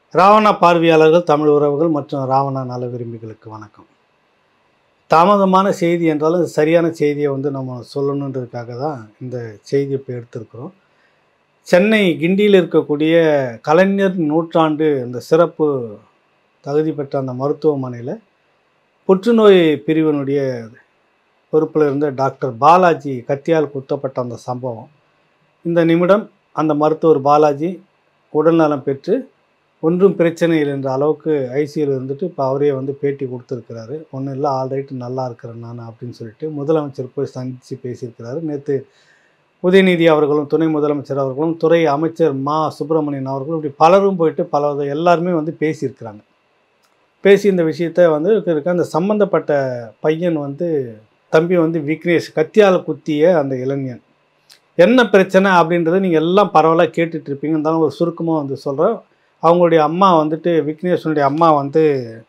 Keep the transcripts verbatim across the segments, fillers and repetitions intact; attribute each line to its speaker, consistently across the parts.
Speaker 1: ராவணா பார்வையாளர்கள், தமிழ் உறவுகள் மற்றும் ராவணா நல விரும்பிகளுக்கு வணக்கம். தாமதமான செய்தி என்றாலும் சரியான செய்தியை வந்து நம்ம சொல்லணுன்றதுக்காக தான் இந்த செய்தியை இப்போ எடுத்திருக்கிறோம். சென்னை கிண்டியில் இருக்கக்கூடிய கலைஞர் நூற்றாண்டு அந்த சிறப்பு தகுதி பெற்ற அந்த மருத்துவமனையில் புற்றுநோய் பிரிவினுடைய பொறுப்பில் இருந்த டாக்டர் பாலாஜி கத்தியால் குத்தப்பட்ட அந்த சம்பவம், இந்த நிமிடம் அந்த மருத்துவர் பாலாஜி உடல்நலம் பெற்று ஒன்றும் பிரச்சனை இல்லை என்ற அளவுக்கு ஐசியூவில் இருந்துட்டு இப்போ அவரே வந்து பேட்டி கொடுத்துருக்கிறாரு. ஒன்றும் இல்லை, ஆல்ரைட் நல்லா இருக்கிறேன் நான் அப்படின்னு சொல்லிட்டு முதலமைச்சர் போய் சந்தித்து பேசியிருக்கிறாரு. நேற்று உதயநிதி அவர்களும் துணை முதலமைச்சர் அவர்களும் துறை அமைச்சர் மா சுப்பிரமணியன் அவர்களும் இப்படி பலரும் போயிட்டு பல எல்லாருமே வந்து பேசியிருக்கிறாங்க. பேசி இந்த விஷயத்தை வந்து இருக்க அந்த சம்மந்தப்பட்ட பையன் வந்து தம்பி வந்து விக்னேஷ் கத்தியால் குத்திய அந்த இளைஞன் என்ன பிரச்சனை அப்படின்றத நீங்கள் எல்லாம் பரவலாக கேட்டுட்ருப்பீங்க. இருந்தாலும் ஒரு சுருக்கமாக வந்து சொல்கிறேன். அவங்களுடைய அம்மா வந்துட்டு விக்னேஷனுடைய அம்மா வந்து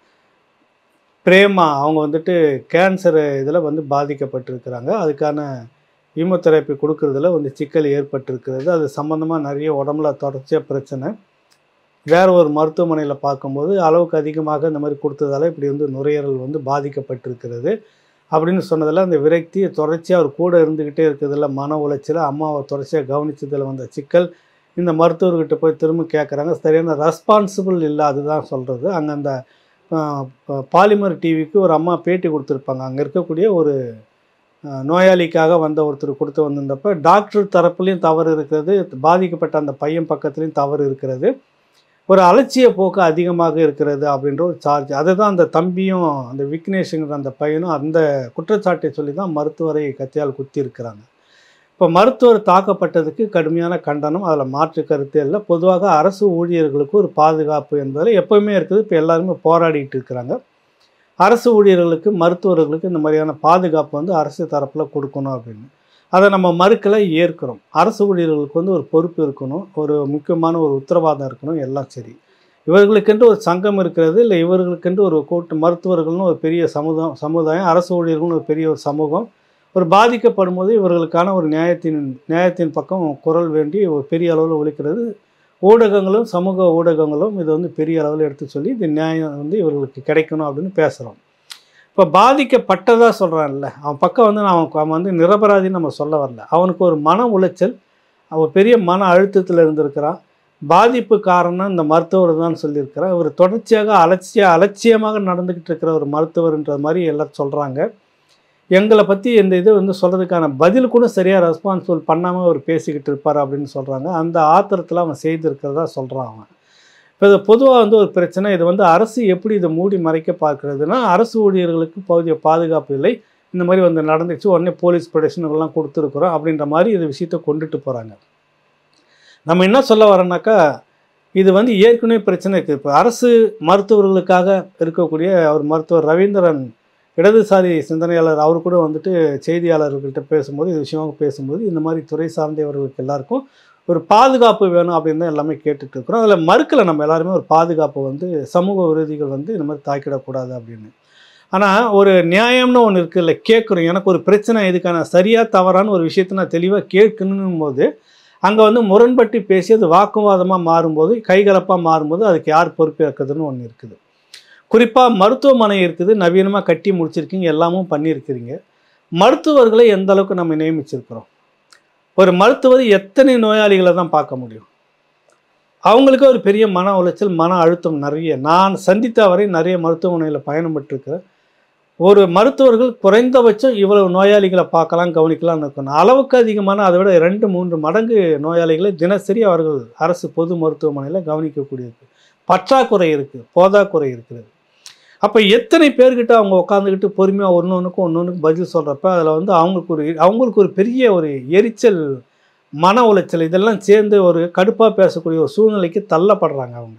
Speaker 1: பிரேமா, அவங்க வந்துட்டு கேன்சர் இதில் வந்து பாதிக்கப்பட்டிருக்கிறாங்க. அதுக்கான கீமோதெரப்பி கொடுக்கறதுல வந்து சிக்கல் ஏற்பட்டிருக்கிறது. அது சம்மந்தமாக நிறைய உடம்புல தொடர்ச்சியாக பிரச்சனை. வேறு ஒரு மருத்துவமனையில் பார்க்கும்போது அளவுக்கு அதிகமாக இந்த மாதிரி கொடுத்ததால இப்படி வந்து நுரையீரல் வந்து பாதிக்கப்பட்டிருக்கிறது அப்படின்னு சொன்னதில் அந்த விரக்தி தொடர்ச்சியாக அவர் கூட இருந்துக்கிட்டே இருக்கிறதுல மன உளைச்சல், அம்மாவை தொடர்ச்சியாக கவனித்ததில் வந்த சிக்கல். இந்த மருத்துவர்கிட்ட போய் திரும்ப கேட்குறாங்க, சரியான ரெஸ்பான்சிபிள் இல்லை, அதுதான் சொல்கிறது. அங்கே அந்த பாலிமர் டிவிக்கு ஒரு அம்மா பேட்டி கொடுத்துருப்பாங்க. அங்கே இருக்கக்கூடிய ஒரு நோயாளிக்காக வந்த ஒருத்தர் கொடுத்து வந்திருந்தப்போ டாக்டர் தரப்புலையும் தவறு இருக்கிறது, பாதிக்கப்பட்ட அந்த பையன் பக்கத்துலேயும் தவறு இருக்கிறது, ஒரு அலட்சிய போக்கு அதிகமாக இருக்கிறது அப்படின்ற ஒரு சார்ஜ். அதை தான் அந்த தம்பியும் அந்த விக்னேஷுங்கிற அந்த பையனும் அந்த குற்றச்சாட்டை சொல்லி தான் மருத்துவரை கத்தியால் குத்தி இருக்கிறாங்க. இப்போ மருத்துவர் தாக்கப்பட்டதுக்கு கடுமையான கண்டனம், அதில் மாற்று கருத்து இல்லை. பொதுவாக அரசு ஊழியர்களுக்கு ஒரு பாதுகாப்பு என்பதில் எப்போவுமே இருக்குது. இப்போ எல்லாருமே போராடிட்டு இருக்கிறாங்க. அரசு ஊழியர்களுக்கு, மருத்துவர்களுக்கு இந்த மாதிரியான பாதுகாப்பு வந்து அரசு தரப்பில் கொடுக்கணும் அப்படின்னு. அதை நம்ம மறுக்கலை, ஏற்கிறோம். அரசு ஊழியர்களுக்கு வந்து ஒரு பொறுப்பு இருக்கணும், ஒரு முக்கியமான ஒரு உத்தரவாதம் இருக்கணும், எல்லாம் சரி. இவர்களுக்கென்று ஒரு சங்கம் இருக்கிறது, இல்லை இவர்களுக்கென்று ஒரு கூட்டு மருத்துவர்கள்னு ஒரு பெரிய சமுதாயம் சமுதாயம் அரசு ஊழியர்கள்னு ஒரு பெரிய ஒரு சமூகம். ஒரு பாதிக்கப்படும் போது இவர்களுக்கான ஒரு நியாயத்தின் நியாயத்தின் பக்கம் குரல் வேண்டி ஒரு பெரிய அளவில் ஒலிக்கிறது. ஊடகங்களும் சமூக ஊடகங்களும் இதை வந்து பெரிய அளவில் எடுத்து சொல்லி இது நியாயம் வந்து இவர்களுக்கு கிடைக்கணும் அப்படின்னு பேசுகிறோம். இப்போ பாதிக்கப்பட்டதாக சொல்கிறான்ல, அவன் பக்கம் வந்து நான் அவன் வந்து நிரபராதின்னு நம்ம சொல்ல வரல. அவனுக்கு ஒரு மன உளைச்சல், அவன் பெரிய மன அழுத்தத்தில் இருந்திருக்கிறான். பாதிப்பு காரணம் இந்த மருத்துவர் தான் சொல்லியிருக்கிறான். இவர் தொடர்ச்சியாக அலட்சிய அலட்சியமாக நடந்துக்கிட்டு இருக்கிற ஒரு மருத்துவர்ன்ற மாதிரி எல்லாம் சொல்கிறாங்க. எங்களை பற்றி இந்த இது வந்து சொல்கிறதுக்கான பதில் கூட சரியாக ரெஸ்பான்சிபிள் பண்ணாமல் அவர் பேசிக்கிட்டு இருப்பார் அப்படின்னு சொல்கிறாங்க. அந்த ஆத்திரத்தில் அவன் செய்திருக்கிறதா சொல்கிறான் அவன். இப்போ இது பொதுவாக வந்து ஒரு பிரச்சனை. இது வந்து அரசு எப்படி இதை மூடி மறைக்க பார்க்குறதுனா, அரசு ஊழியர்களுக்கு போதிய பாதுகாப்பு இல்லை, இந்த மாதிரி வந்து நடந்துச்சு, உடனே போலீஸ் ப்ரொடெக்ஷனுக்கெல்லாம் கொடுத்துருக்குறோம் அப்படின்ற மாதிரி இந்த விஷயத்தை கொண்டுட்டு போகிறாங்க. நம்ம என்ன சொல்ல வரோம்னாக்கா, இது வந்து ஏற்கனவே பிரச்சனை இருக்குது. இப்போ அரசு மருத்துவர்களுக்காக இருக்கக்கூடிய அவர் மருத்துவர் ரவீந்திரன், இடதுசாரி சிந்தனையாளர், அவர் கூட வந்துட்டு செய்தியாளர்கள்கிட்ட பேசும்போது இது விஷயமாக பேசும்போது இந்த மாதிரி துறை சார்ந்தவர்களுக்கு எல்லாருக்கும் ஒரு பாதுகாப்பு வேணும் அப்படின்னு தான் எல்லாமே கேட்டுட்டு இருக்கிறோம். அதில் மறுக்கலை நம்ம எல்லாருமே ஒரு பாதுகாப்பு வந்து சமூக விரோதிகள் வந்து இந்த மாதிரி தாக்கிடக்கூடாது அப்படின்னு. ஆனால் ஒரு நியாயம்னு ஒன்று இருக்குது இல்லை, கேட்குறோம். எனக்கு ஒரு பிரச்சனை, இதுக்கான சரியாக தவறான ஒரு விஷயத்தை நான் தெளிவாக கேட்கணும் போது அங்கே வந்து முரண்பட்டு பேசி அது வாக்குவாதமாக மாறும்போது, கைகலப்பாக மாறும்போது அதுக்கு யார் பொறுப்பேற்கிறதுன்னு ஒன்று இருக்குது. குறிப்பாக மருத்துவமனை இருக்குது, நவீனமாக கட்டி முடிச்சிருக்கீங்க, எல்லாமும் பண்ணியிருக்கிறீங்க. மருத்துவர்களை எந்த அளவுக்கு நம்ம நியமிச்சிருக்கிறோம்? ஒரு மருத்துவர் எத்தனை நோயாளிகளை தான் பார்க்க முடியும்? அவங்களுக்கு ஒரு பெரிய மன உளைச்சல், மன அழுத்தம் நிறைய. நான் சந்தித்த வரை நிறைய மருத்துவமனையில் பயணம் பெற்றிருக்கிறேன். ஒரு மருத்துவர்கள் குறைந்தபட்சம் இவ்வளவு நோயாளிகளை பார்க்கலாம், கவனிக்கலாம்னு இருக்கணும். அளவுக்கு அதிகமான அதை விட ரெண்டு மூன்று மடங்கு நோயாளிகளை தினசரி அவர்கள் அரசு பொது மருத்துவமனையில் கவனிக்கக்கூடியது. பற்றாக்குறை இருக்குது, போதாக்குறை இருக்கிறது. அப்போ எத்தனை பேர்கிட்ட அவங்க உட்காந்துக்கிட்டு பொறுமையாக ஒன்று ஒன்றுக்கும் ஒன்று ஒன்றுக்கு பதில் சொல்கிறப்ப அதில் வந்து அவங்களுக்கு ஒரு அவங்களுக்கு ஒரு பெரிய ஒரு எரிச்சல், மன உளைச்சல் இதெல்லாம் சேர்ந்து ஒரு கடுப்பாக பேசக்கூடிய ஒரு சூழ்நிலைக்கு தள்ளப்படுறாங்க அவங்க.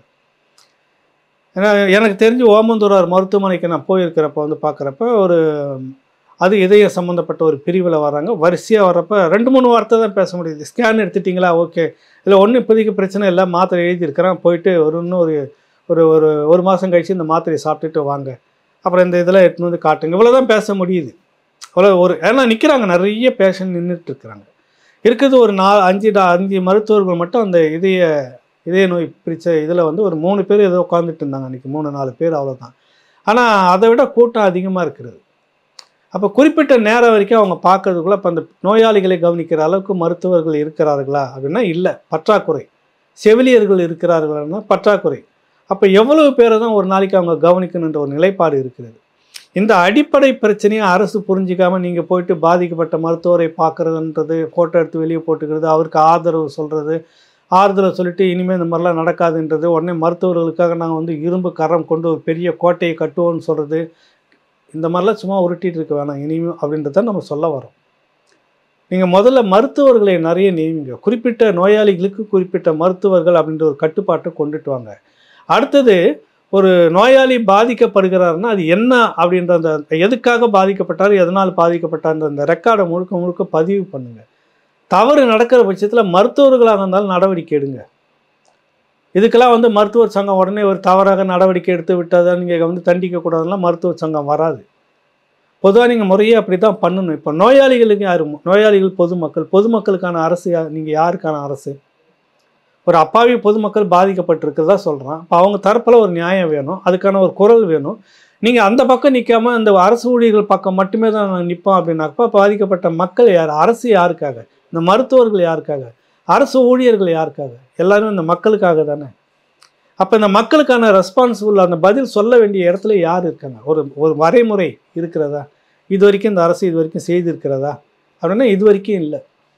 Speaker 1: ஏன்னா எனக்கு தெரிஞ்சு ஓமந்தூரார் மருத்துவமனைக்கு நான் போயிருக்கிறப்ப வந்து பார்க்குறப்ப ஒரு அது இதய சம்மந்தப்பட்ட ஒரு பிரிவில் வராங்க. வரிசையாக வர்றப்ப ரெண்டு மூணு வார்த்தை தான் பேச முடியுது. ஸ்கேன் எடுத்துட்டிங்களா, ஓகே, இல்லை ஒன்றும் இப்போதைக்கு பிரச்சனை இல்லை, மாத்திரை எழுதியிருக்கிறேன், போயிட்டு ஒரு இன்னும் ஒரு ஒரு ஒரு ஒரு மாதம் கழித்து இந்த மாத்திரையை சாப்பிட்டுட்டு வாங்க, அப்புறம் இந்த இதெல்லாம் எடுத்துன்னு வந்து காட்டுங்க, இவ்வளோ தான் பேச முடியுது. அவ்வளோ ஒரு ஏன்னா நிற்கிறாங்க, நிறைய பேஷண்ட் நின்றுட்டு இருக்கிறாங்க. இருக்குது ஒரு நா அஞ்சு அஞ்சு மருத்துவர்கள் மட்டும் அந்த இதய இதே நோய் பிரித்த இதில் வந்து ஒரு மூணு பேர் ஏதோ உட்காந்துட்டு இருந்தாங்க அன்றைக்கி, மூணு நாலு பேர் அவ்வளோதான். ஆனால் அதை விட கூட்டம் அதிகமாக இருக்கிறது. அப்போ குறிப்பிட்ட நேரம் வரைக்கும் அவங்க பார்க்கறதுக்குள்ளே இப்போ அந்த நோயாளிகளை கவனிக்கிற அளவுக்கு மருத்துவர்கள் இருக்கிறார்களா அப்படின்னா இல்லை, பற்றாக்குறை. செவிலியர்கள் இருக்கிறார்கள்னா பற்றாக்குறை. அப்போ எவ்வளவு பேரை தான் ஒரு நாளைக்கு அவங்க கவனிக்கணுன்ற ஒரு நிலைப்பாடு இருக்கிறது. இந்த அடிப்படை பிரச்சனையை அரசு புரிஞ்சிக்காமல் நீங்கள் போயிட்டு பாதிக்கப்பட்ட மருத்துவரை பார்க்குறதுன்றது, ஃபோட்டோ எடுத்து வெளியே போட்டுக்கிறது, அவருக்கு ஆதரவு சொல்கிறது, ஆறுதலை சொல்லிட்டு இனிமேல் இந்த மாதிரிலாம் நடக்காதுன்றது, உடனே மருத்துவர்களுக்காக நாங்கள் வந்து இரும்பு கரம் கொண்டு ஒரு பெரிய கோட்டையை கட்டுவோன்னு சொல்கிறது, இந்த மாதிரிலாம் சும்மா உருட்டிகிட்டு இருக்க வேணாம் இனிமே அப்படின்றத நம்ம சொல்ல வரோம். நீங்கள் முதல்ல மருத்துவர்களை நிறைய நியமிங்க. குறிப்பிட்ட நோயாளிகளுக்கு குறிப்பிட்ட மருத்துவர்கள் அப்படின்ற ஒரு கட்டுப்பாட்டை கொண்டுட்டு வாங்க. அடுத்தது, ஒரு நோயாளி பாதிக்கப்படுகிறாருன்னா அது என்ன அப்படின்ற அந்த எதுக்காக பாதிக்கப்பட்டார், எதனால் பாதிக்கப்பட்டார்ன்ற அந்த ரெக்கார்டை முழுக்க முழுக்க பதிவு பண்ணுங்கள். தவறு நடக்கிற பட்சத்தில் மருத்துவர்களாக இருந்தாலும் நடவடிக்கை எடுங்க. இதுக்கெல்லாம் வந்து மருத்துவர் சங்கம் உடனே ஒரு தவறாக நடவடிக்கை எடுத்து விட்டதை நீங்கள் வந்து தண்டிக்கக்கூடாதுன்னா மருத்துவர் சங்கம் வராது. பொதுவாக நீங்கள் முறையே அப்படி தான் பண்ணணும். இப்போ நோயாளிகளுக்கு யார், நோயாளிகள் பொதுமக்கள், பொதுமக்களுக்கான அரசு யார், நீங்கள் யாருக்கான அரசு? ஒரு அப்பாவி பொதுமக்கள் பாதிக்கப்பட்டிருக்கிறதா சொல்கிறான். இப்போ அவங்க தரப்பில் ஒரு நியாயம் வேணும், அதுக்கான ஒரு குரல் வேணும். நீங்கள் அந்த பக்கம் நிற்காமல் இந்த அரசு ஊழியர்கள் பக்கம் மட்டுமே தான் நான் நிற்போம் அப்படின்னாப்பா பாதிக்கப்பட்ட மக்கள் யார்? அரசு யாருக்காக? இந்த மருத்துவர்கள் யாருக்காக? அரசு ஊழியர்கள் யாருக்காக? எல்லாரும் இந்த மக்களுக்காக தானே. அப்போ இந்த மக்களுக்கான ரெஸ்பான்சிபிள் அந்த பதில் சொல்ல வேண்டிய இடத்துல யார் இருக்காங்க? ஒரு ஒரு வரைமுறை இருக்கிறதா? இது வரைக்கும் இந்த அரசு இது வரைக்கும் செய்திருக்கிறதா அப்படின்னா இது வரைக்கும் இல்லை.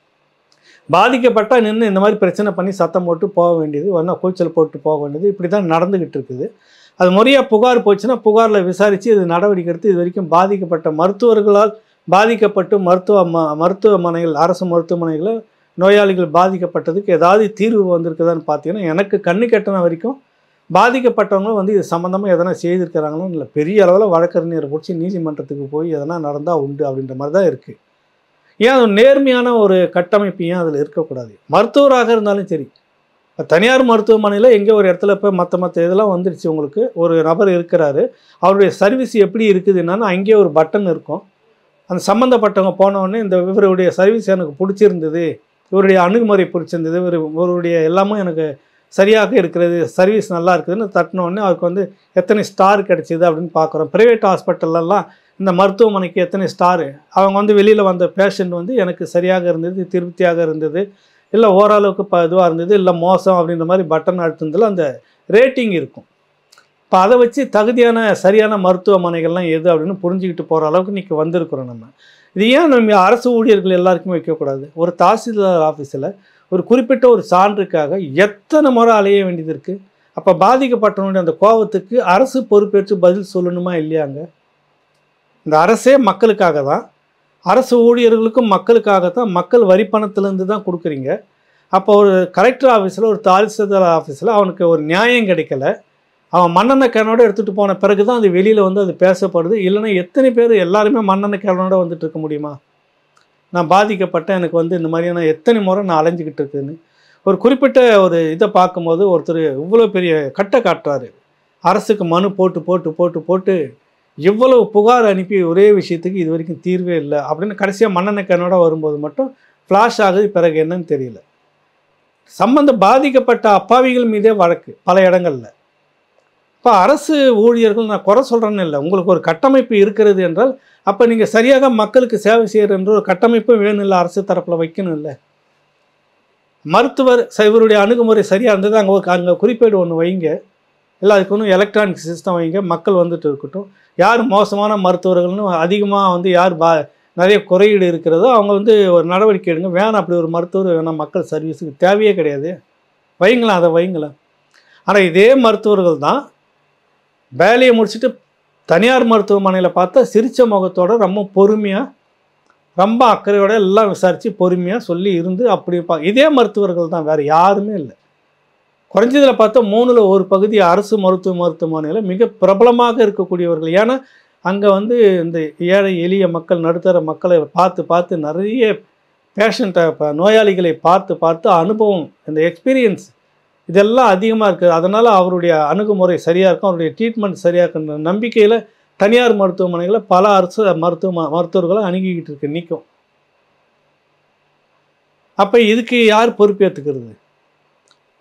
Speaker 1: பாதிக்கப்பட்டால் நின்று இந்த மாதிரி பிரச்சனை பண்ணி சத்தம் போட்டு போக வேண்டியது, ஒன்றா கூச்சல் போட்டு போக வேண்டியது, இப்படி தான் நடந்துக்கிட்டு இருக்குது. அது முறையாக புகார் போச்சுன்னா புகாரில் விசாரித்து இது நடவடிக்கை எடுத்து இது வரைக்கும் பாதிக்கப்பட்ட மருத்துவர்களால் பாதிக்கப்பட்டு மருத்துவ ம மருத்துவமனைகள் அரசு மருத்துவமனைகளில் நோயாளிகள் பாதிக்கப்பட்டதுக்கு ஏதாவது தீர்வு வந்திருக்குதான்னு பார்த்தீங்கன்னா எனக்கு கண்ணு கெட்டின வரைக்கும் பாதிக்கப்பட்டவங்களும் வந்து இது சம்மந்தமாக எதனா செய்திருக்கிறாங்களோ இல்லை, பெரிய அளவில் வழக்கறிஞரை பிடிச்சி நீதிமன்றத்துக்கு போய் எதனா நடந்தால் உண்டு அப்படின்ற மாதிரி தான் இருக்குது. ஏன் அது நேர்மையான ஒரு கட்டமைப்பு ஏன் அதில் இருக்கக்கூடாது? மருத்துவராக இருந்தாலும் சரி, இப்போ தனியார் மருத்துவமனையில் எங்கே ஒரு இடத்துல இப்போ மற்ற மற்ற இதெல்லாம் வந்துடுச்சு, உங்களுக்கு ஒரு நபர் இருக்கிறாரு, அவருடைய சர்வீஸ் எப்படி இருக்குதுன்னா அங்கேயே ஒரு பட்டன் இருக்கும். அந்த சம்மந்தப்பட்டவங்க போனவுடனே இந்த இவருடைய சர்வீஸ் எனக்கு பிடிச்சிருந்தது, இவருடைய அணுகுமுறை பிடிச்சிருந்தது, இவர் இவருடைய எல்லாமே எனக்கு சரியாக இருக்கிறது, சர்வீஸ் நல்லா இருக்குதுன்னு தட்டினோடனே அவருக்கு வந்து எத்தனை ஸ்டார் கிடச்சிது அப்படின்னு பார்க்குறோம். ப்ரைவேட் ஹாஸ்பிட்டல்லாம் இந்த மருத்துவமனைக்கு எத்தனை ஸ்டாரு, அவங்க வந்து வெளியில் வந்த பேஷண்ட் வந்து எனக்கு சரியாக இருந்தது, திருப்தியாக இருந்தது, இல்லை ஓரளவுக்கு இப்போ இதுவாக இருந்தது, இல்லை மோசம் அப்படின்ற மாதிரி பட்டன் அழுத்துனதில் அந்த ரேட்டிங் இருக்கும். இப்போ அதை வச்சு தகுதியான சரியான மருத்துவமனைகள்லாம் எது அப்படின்னு புரிஞ்சுக்கிட்டு போகிற அளவுக்கு இன்றைக்கி வந்திருக்கிறோம் நம்ம. இது ஏன் நம்ம அரசு ஊழியர்கள் எல்லாருக்குமே வைக்கக்கூடாது? ஒரு தாசில்தார் ஆஃபீஸில் ஒரு குறிப்பிட்ட ஒரு சான்றுக்காக எத்தனை முறை அலைய வேண்டியது இருக்குது? அப்போ பாதிக்கப்பட்டவனுடைய அந்த கோபத்துக்கு அரசு பொறுப்பேற்று பதில் சொல்லணுமா இல்லையாங்க? இந்த அரசே மக்களுக்காக தான், அரசு ஊழியர்களுக்கும் மக்களுக்காக தான், மக்கள் வரி பணத்திலேருந்து தான் கொடுக்குறீங்க. அப்போ ஒரு கலெக்டர் ஆஃபீஸில் ஒரு தாசில்தார் ஆஃபீஸில் அவனுக்கு ஒரு நியாயம் கிடைக்கல, அவன் மண்ணெண்ணெய் கேனோடு எடுத்துகிட்டு போன பிறகு தான் அது வெளியில் வந்து அது பேசப்படுது. இல்லைன்னா எத்தனை பேர் எல்லாருமே மண்ணெண்ணெய் கேனோட வந்துட்டு இருக்க முடியுமா? நான் பாதிக்கப்பட்டேன், எனக்கு வந்து இந்த மாதிரியான எத்தனை முறை நான் அலைஞ்சிக்கிட்டு இருக்குதுன்னு. ஒரு குறிப்பிட்ட ஒரு இதை பார்க்கும்போது ஒருத்தர் இவ்வளோ பெரிய கட்டை காட்டுறாரு, அரசுக்கு மனு போட்டு போட்டு போட்டு போட்டு இவ்வளவு புகார் அனுப்பி ஒரே விஷயத்துக்கு இது வரைக்கும் தீர்வே இல்லை அப்படின்னு கடைசியாக மண்ணெண்ணெய் கேனோட வரும்போது மட்டும் ஃப்ளாஷ் ஆகுது. பிறகு என்னன்னு தெரியல. சம்பந்த பாதிக்கப்பட்ட அப்பாவிகள் மீதே வழக்கு பல இடங்களில். இப்போ அரசு ஊழியர்கள் நான் குறை சொல்கிறேன்னு இல்லை, உங்களுக்கு ஒரு கட்டமைப்பு இருக்கிறது என்றால் அப்போ நீங்கள் சரியாக மக்களுக்கு சேவை செய்கிற ஒரு கட்டமைப்பு வேணும் இல்லை, அரசு தரப்பில் வைக்கணும் இல்லை. மருத்துவர் இவருடைய அணுகுமுறை சரியாக இருந்தது, அங்கே ஒரு அங்கே குறிப்பேடு ஒன்று வைங்க, இல்லை அதுக்கு ஒன்றும் எலக்ட்ரானிக் சிஸ்டம் வைங்க, மக்கள் வந்துட்டு இருக்கட்டும். யார் மோசமான மருத்துவர்கள்னு அதிகமாக வந்து யார் பா நிறைய குறையீடு இருக்கிறதோ அவங்க வந்து ஒரு நடவடிக்கை எடுங்க. வேணாம் அப்படி ஒரு மருத்துவர் வேணாம், மக்கள் சர்வீஸுக்கு தேவையே கிடையாது, வைங்களேன், அதை வைங்களேன். ஆனால் இதே மருத்துவர்கள் தான் வேலையை முடிச்சுட்டு தனியார் மருத்துவமனையில் பார்த்தா சிரித்த முகத்தோட ரொம்ப பொறுமையாக ரொம்ப அக்கறையோட எல்லாம் விசாரித்து பொறுமையாக சொல்லி இருந்து அப்படி பா இதே மருத்துவர்கள் தான், வேறு யாருமே இல்லை. குறைஞ்சதில் பார்த்தா மூணில் ஒரு பகுதி அரசு மருத்துவ மருத்துவமனையில் மிக பிரபலமாக இருக்கக்கூடியவர்கள். ஏன்னா அங்கே வந்து இந்த ஏழை எளிய மக்கள் நடுத்தர மக்களை பார்த்து பார்த்து நிறைய பேஷண்ட்டை இப்போ நோயாளிகளை பார்த்து பார்த்து அனுபவம், இந்த எக்ஸ்பீரியன்ஸ் இதெல்லாம் அதிகமாக இருக்குது. அதனால் அவருடைய அணுகுமுறை சரியாக இருக்கும், அவருடைய ட்ரீட்மெண்ட் சரியாக இருக்குன்ற நம்பிக்கையில் தனியார் மருத்துவமனைகளில் பல அரசு மருத்துவ மருத்துவர்களை அணுகிக்கிட்டு இருக்கு நிற்கும். அப்போ இதுக்கு யார் பொறுப்பேற்றுக்கிறது?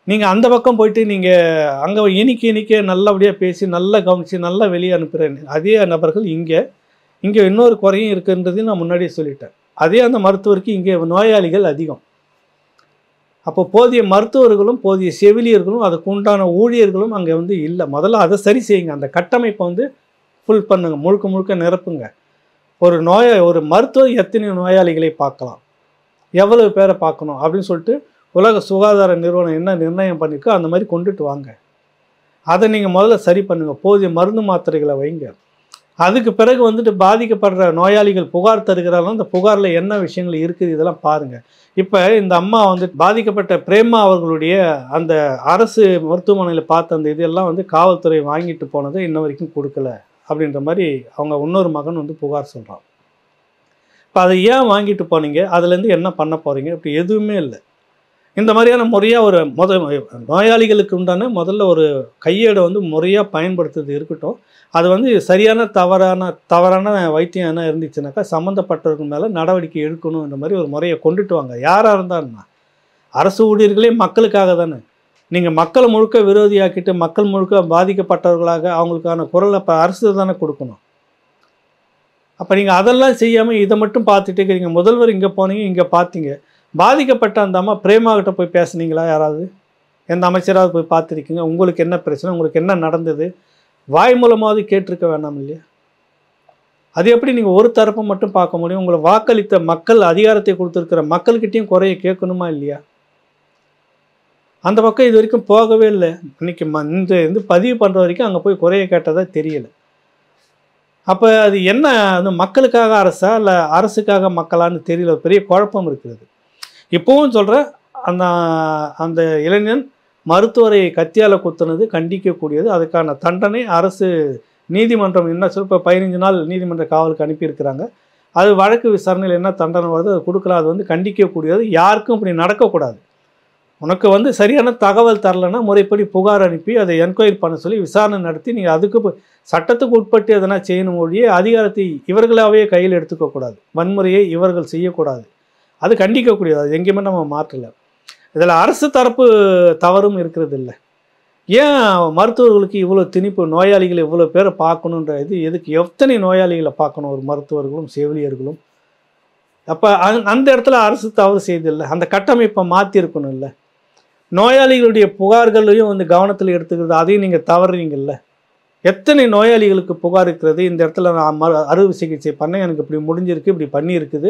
Speaker 1: நீங்கள் அந்த பக்கம் போயிட்டு நீங்கள் அங்கே இனிக்க இனிக்க நல்லபடியாக பேசி நல்லா கவனித்து நல்லா வெளியே அனுப்புகிற அதே நபர்கள் இங்கே இங்கே இன்னொரு குறையும் இருக்குன்றதையும் நான் முன்னாடியே சொல்லிட்டேன். அதே அந்த மருத்துவருக்கு இங்கே நோயாளிகள் அதிகம். அப்போ போதிய மருத்துவர்களும் போதிய செவிலியர்களும் அதுக்கு உண்டான ஊழியர்களும் அங்கே வந்து இல்லை. முதல்ல அதை சரி செய்யுங்க. அந்த கட்டமைப்பை வந்து ஃபுல் பண்ணுங்க, முழுக்க முழுக்க நிரப்புங்க. ஒரு நோய ஒரு மருத்துவர் எத்தனை நோயாளிகளை பார்க்கலாம், எவ்வளவு பேரை பார்க்கணும் அப்படின்னு சொல்லிட்டு உலக சுகாதார நிறுவனம் என்ன நிர்ணயம் பண்ணியிருக்கோ அந்த மாதிரி கொண்டுட்டு வாங்க. அதை நீங்கள் முதல்ல சரி பண்ணுங்கள். போதிய மருந்து மாத்திரைகளை வைங்க. அதுக்கு பிறகு வந்துட்டு பாதிக்கப்படுற நோயாளிகள் புகார் தருகிறாலும் அந்த புகாரில் என்ன விஷயங்கள் இருக்குது இதெல்லாம் பாருங்கள். இப்போ இந்த அம்மா வந்து பாதிக்கப்பட்ட பிரேமா அவர்களுடைய அந்த அரசு மருத்துவமனையில் பார்த்த அந்த இதெல்லாம் வந்து காவல்துறை வாங்கிட்டு போனதை இன்ன வரைக்கும் கொடுக்கல அப்படின்ற மாதிரி அவங்க இன்னொரு மகன் வந்து புகார் சொல்கிறான். இப்போ அதை ஏன் வாங்கிட்டு போனீங்க, அதுலேருந்து என்ன பண்ண போகிறீங்க, இப்படி எதுவுமே இல்லை. இந்த மாதிரியான முறையாக ஒரு முத நோயாளிகளுக்கு உண்டான முதல்ல ஒரு கையேடை வந்து முறையாக பயன்படுத்துறது இருக்கட்டும். அது வந்து சரியான தவறான தவறான வைத்தியம் என்ன இருந்துச்சுனாக்கா சம்மந்தப்பட்டவர்கள் மேலே நடவடிக்கை எடுக்கணும். இந்த மாதிரி ஒரு முறையை கொண்டுட்டு வாங்க. யாராக இருந்தாருன்னா அரசு ஊழியர்களே மக்களுக்காக தானே. நீங்கள் மக்களை முழுக்க விரோதியாக்கிட்டு மக்கள் முழுக்க பாதிக்கப்பட்டவர்களாக அவங்களுக்கான குரலை இப்போ அரசு தானே கொடுக்கணும். அப்போ நீங்கள் அதெல்லாம் செய்யாமல் இதை மட்டும் பார்த்துட்டு இருக்கிறீங்க. முதல்வர் இங்கே போனீங்க, இங்கே பார்த்தீங்க. பாதிக்கப்பட்ட அந்த அம்மா பிரேமாகிட்ட போய் பேசுனீங்களா? யாராவது எந்த அமைச்சராவது போய் பார்த்துருக்கீங்க? உங்களுக்கு என்ன பிரச்சனை, உங்களுக்கு என்ன நடந்தது, வாய் மூலமாவது கேட்டிருக்க வேண்டாம் இல்லையா? அது எப்படி நீங்கள் ஒரு தரப்பை மட்டும் பார்க்க முடியும்? உங்களை வாக்களித்த மக்கள், அதிகாரத்தை கொடுத்துருக்கிற மக்கள்கிட்டையும் குறைய கேட்கணுமா இல்லையா? அந்த பக்கம் இது வரைக்கும் போகவே இல்லை. இன்னைக்கு ம இந்த வந்து பதிவு பண்ணுற வரைக்கும் அங்கே போய் குறைய கேட்டதாக தெரியலை. அப்போ அது என்ன, அது மக்களுக்காக அரசா இல்லை அரசுக்காக மக்களான்னு தெரியல. பெரிய குழப்பம் இருக்கிறது. இப்போவும் சொல்கிறேன், அந்த அந்த இளைஞன் மருத்துவரை கத்தியால் குத்துனது கண்டிக்கக்கூடியது. அதுக்கான தண்டனை அரசு நீதிமன்றம் என்ன சொல் இப்போ பதினஞ்சு நாள் நீதிமன்ற காவலுக்கு அனுப்பியிருக்கிறாங்க. அது வழக்கு விசாரணையில் என்ன தண்டனை வருது அது கொடுக்கலாம். அது வந்து கண்டிக்கக்கூடியது. யாருக்கும் இப்படி நடக்கக்கூடாது. உனக்கு வந்து சரியான தகவல் தரலைன்னா முறைப்படி புகார் அனுப்பி அதை என்கொயரி பண்ண சொல்லி விசாரணை நடத்தி நீங்கள் அதுக்கு சட்டத்துக்கு உட்பட்டு எதனா செய்யணும் ஒழிய அதிகாரத்தை இவர்களாகவே கையில் எடுத்துக்கக்கூடாது. வன்முறையை இவர்கள் செய்யக்கூடாது. அது கண்டிக்கக்கூடியது. அது எங்கேயுமே நம்ம மாற்றலை. இதில் அரசு தரப்பு தவறும் இருக்கிறது இல்லை. ஏன் மருத்துவர்களுக்கு இவ்வளோ திணிப்பு, நோயாளிகளை இவ்வளோ பேரை பார்க்கணுன்ற இது எதுக்கு? எத்தனை நோயாளிகளை பார்க்கணும் ஒரு மருத்துவர்களும் செவிலியர்களும்? அப்போ அந்த இடத்துல அரசு தவறு செய்தில்லை. அந்த கட்டமைப்பை மாற்றிருக்கணும் இல்லை. நோயாளிகளுடைய புகார்களையும் வந்து கவனத்தில் எடுத்துக்கிறது, அதையும் நீங்கள் தவறுறீங்கல்ல. எத்தனை நோயாளிகளுக்கு புகார் இருக்கிறது, இந்த இடத்துல நான் ம அறுவை சிகிச்சை பண்ண எனக்கு இப்படி முடிஞ்சிருக்கு, இப்படி பண்ணியிருக்குது.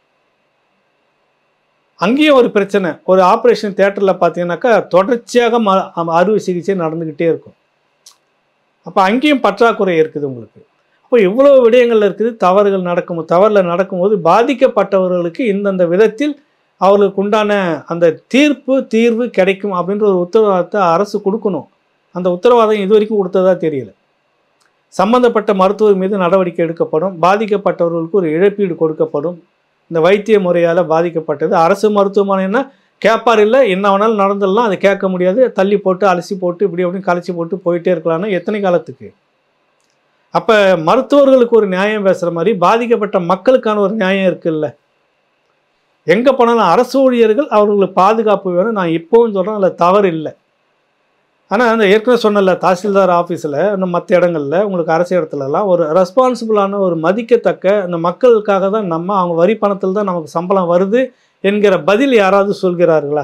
Speaker 1: அங்கேயும் ஒரு பிரச்சனை. ஒரு ஆப்ரேஷன் தியேட்டரில் பார்த்தீங்கன்னாக்கா தொடர்ச்சியாக ம அறுவை சிகிச்சை நடந்துக்கிட்டே இருக்கும். அப்போ அங்கேயும் பற்றாக்குறை இருக்குது உங்களுக்கு. அப்போ இவ்வளோ விடயங்கள் இருக்குது. தவறுகள் நடக்கும் தவறில் நடக்கும்போது பாதிக்கப்பட்டவர்களுக்கு இந்தந்த விதத்தில் அவர்களுக்கு உண்டான அந்த தீர்ப்பு தீர்வு கிடைக்கும் அப்படின்ற ஒரு உத்தரவாதத்தை அரசு கொடுக்கணும். அந்த உத்தரவாதம் இது வரைக்கும் கொடுத்ததா தெரியல. சம்பந்தப்பட்ட மருத்துவர் மீது நடவடிக்கை எடுக்கப்படும். பாதிக்கப்பட்டவர்களுக்கு ஒரு இழப்பீடு கொடுக்கப்படும். இந்த வைத்திய முறையால் பாதிக்கப்பட்டது அரசு மருத்துவமனைன்னா கேட்பார் இல்லை, என்ன வேணாலும் நடந்துடலாம், அதை கேட்க முடியாது, தள்ளி போட்டு அலசி போட்டு இப்படி அப்படின்னு கலைச்சி போட்டு போயிட்டே இருக்கலாம்னா எத்தனை காலத்துக்கு? அப்போ மருத்துவர்களுக்கு ஒரு நியாயம் பேசுகிற மாதிரி பாதிக்கப்பட்ட மக்களுக்கான ஒரு நியாயம் இருக்குல்ல. எங்கே போனாலும் அரசு ஊழியர்கள் அவர்களுக்கு பாதுகாப்பு வேணும். நான் இப்போவும் சொல்கிறேன், அதில் தவறு இல்லை. ஆனால் அந்த ஏற்கனவே சொன்னல தாசில்தார் ஆஃபீஸில் இன்னும் மற்ற இடங்களில் உங்களுக்கு அரசு இடத்துலலாம் ஒரு ரெஸ்பான்சிபிளான ஒரு மதிக்கத்தக்க அந்த மக்களுக்காக தான் நம்ம அவங்க வரி பணத்தில் தான் நமக்கு சம்பளம் வருது என்கிற பதில் யாராவது சொல்கிறார்களா?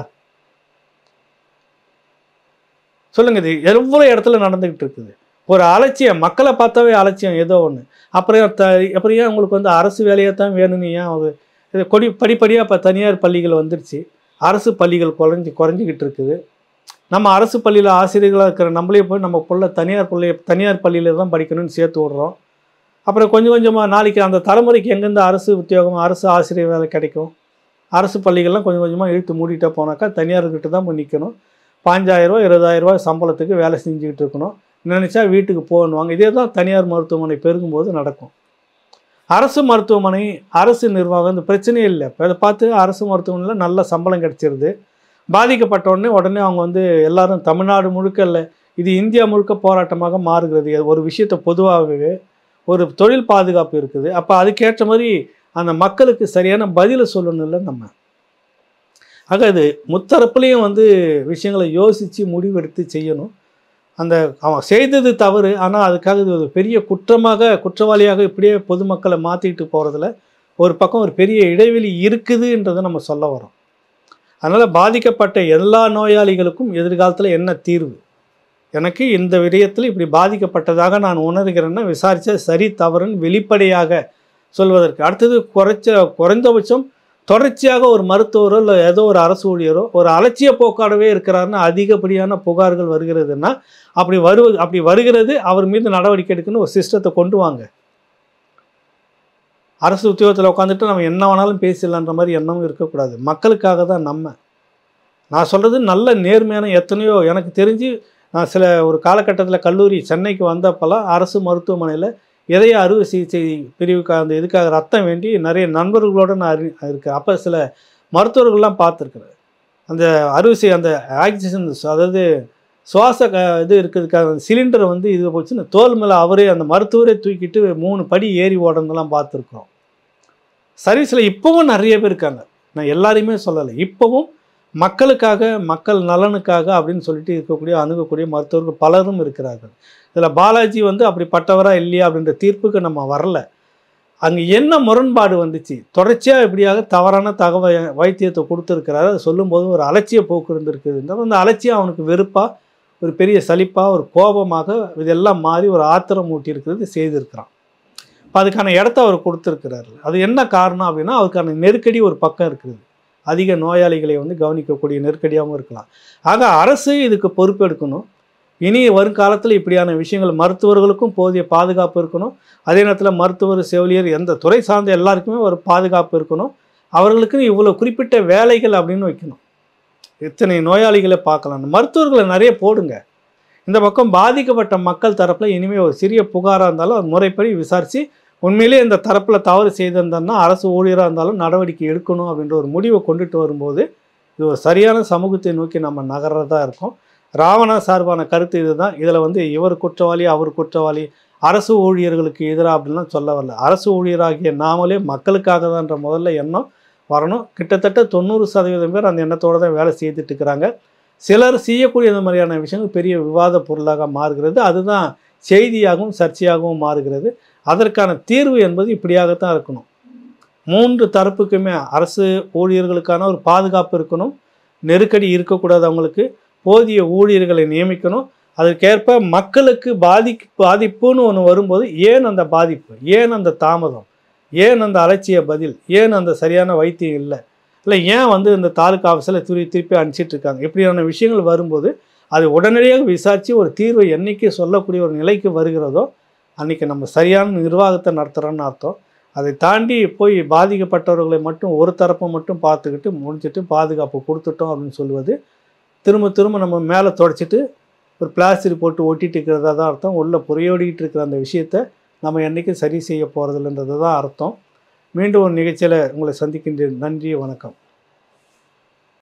Speaker 1: சொல்லுங்க. இது எவ்வளோ இடத்துல நடந்துக்கிட்டு இருக்குது. ஒரு அலட்சியம், மக்களை பார்த்தாவே அலட்சியம் ஏதோ ஒன்று. அப்புறம் த அப்புறம் ஏன் உங்களுக்கு வந்து அரசு வேலையாக தான் வேணும்னு ஏன் அது இது கொடி படிப்படியாக இப்போ தனியார் பள்ளிகள் வந்துடுச்சு. அரசு பள்ளிகள் குறைஞ்சி குறைஞ்சிக்கிட்டு இருக்குது. நம்ம அரசு பள்ளியில் ஆசிரியர்களாக இருக்கிற நம்மளே போய் நம்ம பிள்ளை தனியார் பள்ளி தனியார் பள்ளியில் தான் படிக்கணும்னு சேர்த்து விட்றோம். அப்புறம் கொஞ்சம் கொஞ்சமாக நாளைக்கு அந்த தலைமுறைக்கு எங்கேருந்து அரசு உத்தியோகம் அரசு ஆசிரியர் வேலை கிடைக்கும்? அரசு பள்ளிகள்லாம் கொஞ்சம் கொஞ்சமாக இழுத்து மூடிட்டே போனாக்கா தனியார்கிட்ட தான் போய் நிற்கணும். பாஞ்சாயிரரூவா இருபதாயிரரூவா சம்பளத்துக்கு வேலை செஞ்சுக்கிட்டு இருக்கணும். நினச்சா வீட்டுக்கு போகணுவாங்க. இதே தான் தனியார் மருத்துவமனை பெருகும்போது நடக்கும். அரசு மருத்துவமனை அரசு நிர்வாகம் இந்த பிரச்சனையே இல்லை. இப்போ அதை பார்த்து அரசு மருத்துவமனையில் நல்ல சம்பளம் கிடச்சிருது. பாதிக்கப்பட்ட உடனே உடனே அவங்க வந்து எல்லாரும் தமிழ்நாடு முழுக்க இல்லை, இது இந்தியா முழுக்க போராட்டமாக மாறுகிறது. ஒரு விஷயத்தை பொதுவாகவே ஒரு தொழில் பாதுகாப்பு இருக்குது. அப்போ அதுக்கேற்ற மாதிரி அந்த மக்களுக்கு சரியான பதிலை சொல்லணும் இல்லை நம்ம. ஆக அது முத்தரப்புலேயும் வந்து விஷயங்களை யோசித்து முடிவெடுத்து செய்யணும். அந்த அவன் செய்தது தவறு, ஆனால் அதுக்காக இது ஒரு பெரிய குற்றமாக குற்றவாளியாக இப்படியே பொதுமக்களை மாற்றிக்கிட்டு போகிறதுல ஒரு பக்கம் ஒரு பெரிய இடைவெளி இருக்குதுன்றதை நம்ம சொல்ல வரோம். அதனால் பாதிக்கப்பட்ட எல்லா நோயாளிகளுக்கும் எதிர்காலத்தில் என்ன தீர்வு, எனக்கு இந்த விடயத்தில் இப்படி பாதிக்கப்பட்டதாக நான் உணர்கிறேன்னா விசாரித்தா சரி தவறுன்னு வெளிப்படையாக சொல்வதற்கு. அடுத்தது குறைச்ச குறைந்தபட்சம் தொடர்ச்சியாக ஒரு மருத்துவரோ இல்லை ஏதோ ஒரு அரசு ஊழியரோ ஒரு அலட்சிய போக்காடவே இருக்கிறாருன்னா அதிகப்படியான புகார்கள் வருகிறதுன்னா அப்படி வரு அப்படி வருகிறது அவர் மீது நடவடிக்கை எடுக்கணும்னு ஒரு சிஸ்டத்தை கொண்டு வாங்க. அரசு உத்தியோகத்தில் உட்காந்துட்டு நம்ம என்ன வேணாலும் பேசிடலான்ற மாதிரி எண்ணமும் இருக்கக்கூடாது. மக்களுக்காக தான் நம்ம. நான் சொல்கிறது நல்ல நேர்மையான எத்தனையோ எனக்கு தெரிஞ்சு நான் சில ஒரு காலகட்டத்தில் கல்லூரி சென்னைக்கு வந்தப்பெல்லாம் அரசு மருத்துவமனையில் இதய அறுவை சிகிச்சை பிரிவுக்கு அந்த இதுக்காக ரத்தம் வேண்டி நிறைய நண்பர்களோடு நான் அறி இருக்கேன். அப்போ சில மருத்துவர்கள்லாம் பார்த்துருக்குறேன். அந்த அறுவை அந்த ஆக்சிஜன் அதாவது சுவாச க இது இருக்கிறதுக்காக சிலிண்டரை வந்து இது போச்சுன்னு தோல் மேலே அவரே அந்த மருத்துவரே தூக்கிட்டு மூணு படி ஏறி ஓடுறதெல்லாம் பார்த்துருக்குறோம். சர்வீஸில் இப்போவும் நிறைய பேர் இருக்காங்க, நான் எல்லாரையுமே சொல்லலை. இப்போவும் மக்களுக்காக மக்கள் நலனுக்காக அப்படின்னு சொல்லிட்டு இருக்கக்கூடிய அணுகக்கூடிய மருத்துவர்கள் பலரும் இருக்கிறார்கள். இதில் பாலாஜி வந்து அப்படிப்பட்டவரா இல்லையா அப்படின்ற தீர்ப்புக்கு நம்ம வரல. அங்கே என்ன முரண்பாடு வந்துச்சு, தொடர்ச்சியாக இப்படியாக தவறான தகவல் வைத்தியத்தை கொடுத்துருக்கிறாரு. அதை சொல்லும்போது ஒரு அலட்சிய போக்கு இருந்திருக்குது. அந்த அலட்சியம் அவனுக்கு வெறுப்பாக ஒரு பெரிய சலிப்பாக ஒரு கோபமாக இதெல்லாம் மாறி ஒரு ஆத்திரம் ஊட்டி இருக்கிறது செய்திருக்கிறான். இப்போ அதுக்கான இடத்த அவர் கொடுத்துருக்கிறாரு. அது என்ன காரணம் அப்படின்னா அவருக்கான நெருக்கடி ஒரு பக்கம் இருக்குது. அதிக நோயாளிகளை வந்து கவனிக்கக்கூடிய நெருக்கடியாகவும் இருக்கலாம். ஆக அரசு இதுக்கு பொறுப்பெடுக்கணும். இனி வருங்காலத்தில் இப்படியான விஷயங்கள் மருத்துவர்களுக்கும் போதிய பாதுகாப்பு இருக்கணும். அதே நேரத்தில் மருத்துவர் செவிலியர் எந்த துறை சார்ந்த எல்லாருக்குமே ஒரு பாதுகாப்பு இருக்கணும். அவர்களுக்குன்னு இவ்வளோ குறிப்பிட்ட வேலைகள் அப்படின்னு வைக்கணும். இத்தனை நோயாளிகளை பார்க்கலாம், மருத்துவர்களை நிறைய போடுங்க. இந்த பக்கம் பாதிக்கப்பட்ட மக்கள் தரப்பில் இனிமேல் ஒரு சிறிய புகாராக இருந்தாலும் அது முறைப்படி விசாரித்து உண்மையிலே இந்த தரப்பில் தவறு செய்திருந்தோம்னா அரசு ஊழியராக இருந்தாலும் நடவடிக்கை எடுக்கணும் அப்படின்ற ஒரு முடிவை கொண்டுட்டு வரும்போது இது ஒரு சரியான சமூகத்தை நோக்கி நம்ம நகர்றதா இருக்கும். ராவணா சார்பான கருத்து இதுதான். இதில் வந்து இவர் குற்றவாளி அவர் குற்றவாளி அரசு ஊழியர்களுக்கு எதிராக அப்படின்லாம் சொல்ல வரல. அரசு ஊழியராகிய நாமளே மக்களுக்காக தான்ன்ற முதல்ல எண்ணம் வரணும். கிட்டத்தட்ட தொண்ணூறு சதவீதம் பேர் அந்த எண்ணத்தோடு தான் வேலை செய்துட்டு இருக்கிறாங்க. சிலர் செய்யக்கூடிய இந்த மாதிரியான விஷயங்கள் பெரிய விவாத பொருளாக மாறுகிறது. அதுதான் செய்தியாகவும் சர்ச்சையாகவும் மாறுகிறது. அதற்கான தீர்வு என்பது இப்படியாகத்தான் இருக்கணும். மூன்று தரப்புக்குமே அரசு ஊழியர்களுக்கான ஒரு பாதுகாப்பு இருக்கணும், நெருக்கடி இருக்கக்கூடாது, அவங்களுக்கு போதிய ஊழியர்களை நியமிக்கணும். அதற்கேற்ப மக்களுக்கு பாதி பாதிப்புன்னு ஒன்று வரும்போது ஏன் அந்த பாதிப்பு, ஏன் அந்த தாமதம், ஏன் அந்த அலட்சிய பதில், ஏன் அந்த சரியான வைத்தியம் இல்லை, இல்லை ஏன் வந்து இந்த தாலுக்கா ஆஃபீஸில் திருப்பி திருப்பி அனுப்பிச்சிட்டு இருக்காங்க, இப்படியான விஷயங்கள் வரும்போது அது உடனடியாக விசாரித்து ஒரு தீர்வை என்றைக்கு சொல்லக்கூடிய ஒரு நிலைக்கு வருகிறதோ அன்றைக்கி நம்ம சரியான நிர்வாகத்தை நடத்துகிறோன்னு அர்த்தம். அதை தாண்டி போய் பாதிக்கப்பட்டவர்களை மட்டும் ஒரு தரப்பை மட்டும் பார்த்துக்கிட்டு முடிச்சுட்டு பாதுகாப்பு கொடுத்துட்டோம் அப்படின்னு சொல்லுவது திரும்ப திரும்ப நம்ம மேலே தொடச்சிட்டு ஒரு பிளாஸ்டிக் போட்டு ஒட்டிட்டு இருக்கிறதா தான் அர்த்தம். உள்ளே புறையோடிக்கிட்டு இருக்கிற அந்த விஷயத்தை நம்ம என்றைக்கும் சரி செய்ய போகிறதில்லன்றது தான் அர்த்தம். மீண்டும் ஒரு நிகழ்ச்சியில் உங்களை சந்திக்கின்றேன். நன்றி, வணக்கம்.